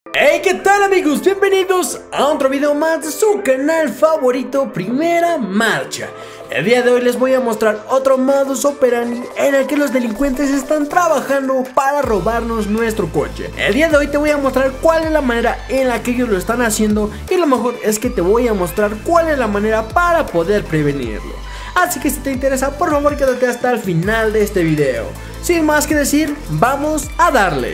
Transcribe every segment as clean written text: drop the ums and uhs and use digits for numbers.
Hey, ¿qué tal amigos? Bienvenidos a otro video más de su canal favorito, Primera Marcha. El día de hoy les voy a mostrar otro modus operandi en el que los delincuentes están trabajando para robarnos nuestro coche. El día de hoy te voy a mostrar cuál es la manera en la que ellos lo están haciendo, y lo mejor es que te voy a mostrar cuál es la manera para poder prevenirlo. Así que si te interesa, por favor quédate hasta el final de este video. Sin más que decir, vamos a darle.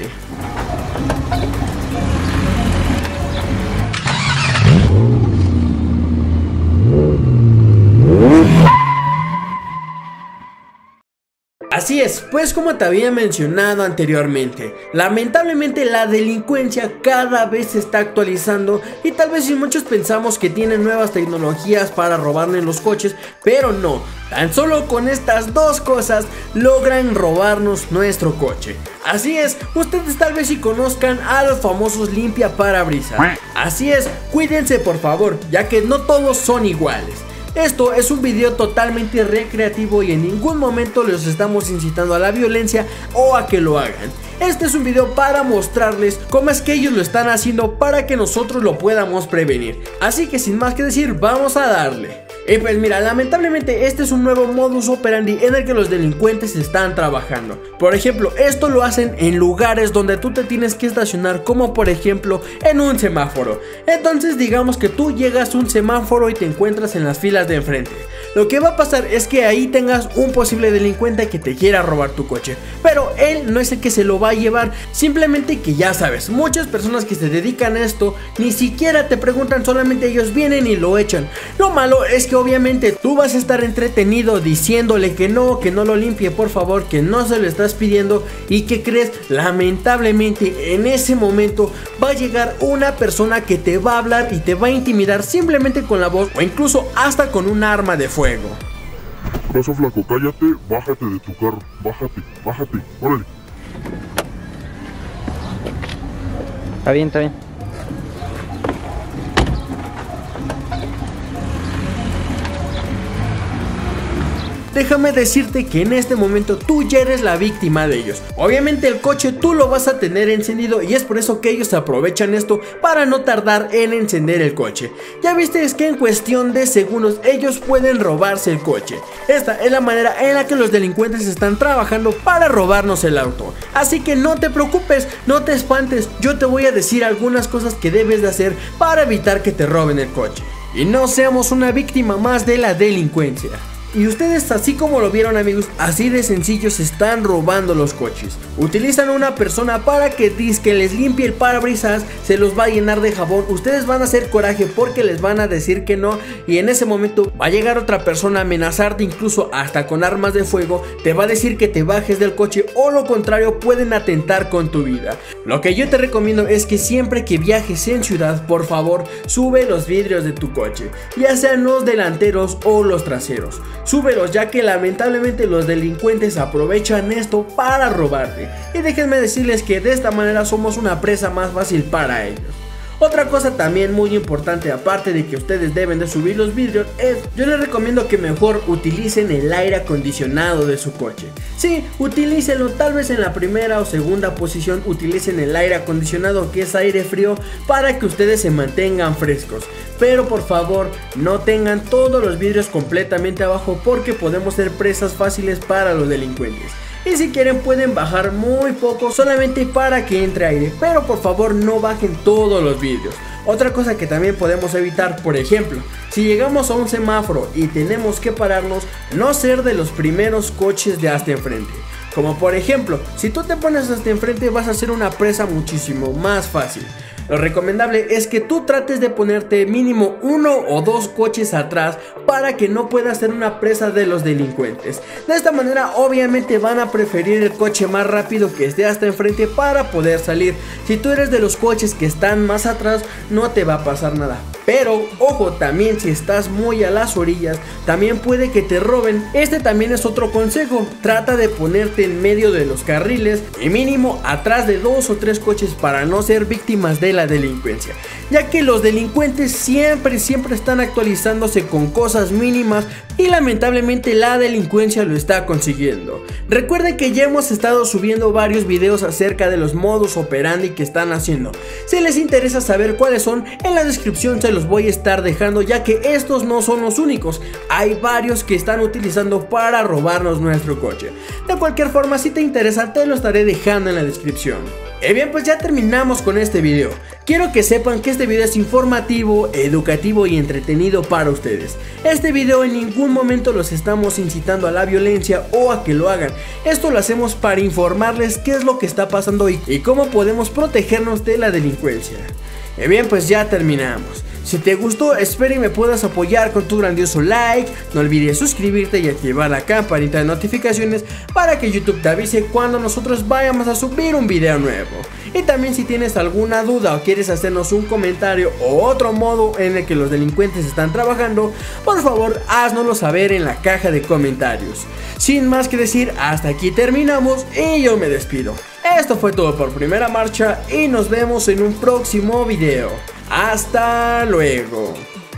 Así es, pues como te había mencionado anteriormente, lamentablemente la delincuencia cada vez se está actualizando, y tal vez muchos pensamos que tienen nuevas tecnologías para robarnos los coches, pero no, tan solo con estas dos cosas logran robarnos nuestro coche. Así es, ustedes tal vez sí conozcan a los famosos limpia parabrisas. Así es, cuídense por favor, ya que no todos son iguales. Esto es un video totalmente recreativo y en ningún momento les estamos incitando a la violencia o a que lo hagan. Este es un video para mostrarles cómo es que ellos lo están haciendo para que nosotros lo podamos prevenir. Así que sin más que decir, vamos a darle. Y pues mira, lamentablemente este es un nuevo modus operandi en el que los delincuentes están trabajando. Por ejemplo, esto lo hacen en lugares donde tú te tienes que estacionar, como por ejemplo en un semáforo. Entonces digamos que tú llegas a un semáforo y te encuentras en las filas de enfrente. Lo que va a pasar es que ahí tengas un posible delincuente que te quiera robar tu coche, pero él no es el que se lo va a llevar, simplemente que ya sabes, muchas personas que se dedican a esto ni siquiera te preguntan, solamente ellos vienen y lo echan. Lo malo es que obviamente tú vas a estar entretenido diciéndole que no lo limpie por favor, que no se lo estás pidiendo, y que crees, lamentablemente en ese momento va a llegar una persona que te va a hablar y te va a intimidar simplemente con la voz o incluso hasta con un arma de fuego. Paso flaco, cállate, bájate de tu carro, bájate, órale. Está bien. Déjame decirte que en este momento tú ya eres la víctima de ellos. Obviamente el coche tú lo vas a tener encendido, y es por eso que ellos aprovechan esto para no tardar en encender el coche. Ya viste, es que en cuestión de segundos ellos pueden robarse el coche. Esta es la manera en la que los delincuentes están trabajando para robarnos el auto. Así que no te preocupes, no te espantes, yo te voy a decir algunas cosas que debes de hacer para evitar que te roben el coche y no seamos una víctima más de la delincuencia. Y ustedes, así como lo vieron amigos, así de sencillo se están robando los coches. Utilizan a una persona para que les limpie el parabrisas, se los va a llenar de jabón. Ustedes van a hacer coraje porque les van a decir que no, y en ese momento va a llegar otra persona a amenazarte, incluso hasta con armas de fuego. Te va a decir que te bajes del coche, o lo contrario, pueden atentar con tu vida. Lo que yo te recomiendo es que siempre que viajes en ciudad, por favor, sube los vidrios de tu coche, ya sean los delanteros o los traseros. Súbelos, ya que lamentablemente los delincuentes aprovechan esto para robarte. Y déjenme decirles que de esta manera somos una presa más fácil para ellos. Otra cosa también muy importante, aparte de que ustedes deben de subir los vidrios, es, yo les recomiendo que mejor utilicen el aire acondicionado de su coche. Sí, utilícenlo, tal vez en la primera o segunda posición utilicen el aire acondicionado, que es aire frío, para que ustedes se mantengan frescos. Pero por favor, no tengan todos los vidrios completamente abajo, porque podemos ser presas fáciles para los delincuentes. Y si quieren pueden bajar muy poco, solamente para que entre aire, pero por favor no bajen todos los vidrios. Otra cosa que también podemos evitar, por ejemplo, si llegamos a un semáforo y tenemos que pararnos, no ser de los primeros coches de hasta enfrente. Como por ejemplo, si tú te pones hasta enfrente vas a ser una presa muchísimo más fácil. Lo recomendable es que tú trates de ponerte mínimo 1 o 2 coches atrás para que no puedas ser una presa de los delincuentes. De esta manera obviamente van a preferir el coche más rápido que esté hasta enfrente para poder salir. Si tú eres de los coches que están más atrás, no te va a pasar nada. Pero ojo, también si estás muy a las orillas, también puede que te roben. Este también es otro consejo: trata de ponerte en medio de los carriles y mínimo atrás de 2 o 3 coches para no ser víctimas de la delincuencia. ya que los delincuentes siempre están actualizándose con cosas mínimas y lamentablemente la delincuencia lo está consiguiendo. Recuerden que ya hemos estado subiendo varios videos acerca de los modus operandi que están haciendo. Si les interesa saber cuáles son, en la descripción se los voy a estar dejando, ya que estos no son los únicos. Hay varios que están utilizando para robarnos nuestro coche. De cualquier forma, si te interesa, te lo estaré dejando en la descripción. Y bien, pues ya terminamos con este video. Quiero que sepan que este video es informativo, educativo y entretenido para ustedes. Este video en ningún momento los estamos incitando a la violencia o a que lo hagan. Esto lo hacemos para informarles qué es lo que está pasando y cómo podemos protegernos de la delincuencia. Y bien, pues ya terminamos. Si te gustó, espero y me puedas apoyar con tu grandioso like. No olvides suscribirte y activar la campanita de notificaciones para que YouTube te avise cuando nosotros vayamos a subir un video nuevo. Y también si tienes alguna duda o quieres hacernos un comentario o otro modo en el que los delincuentes están trabajando, por favor háznoslo saber en la caja de comentarios. Sin más que decir, hasta aquí terminamos y yo me despido. Esto fue todo por Primera Marcha y nos vemos en un próximo video. ¡Hasta luego!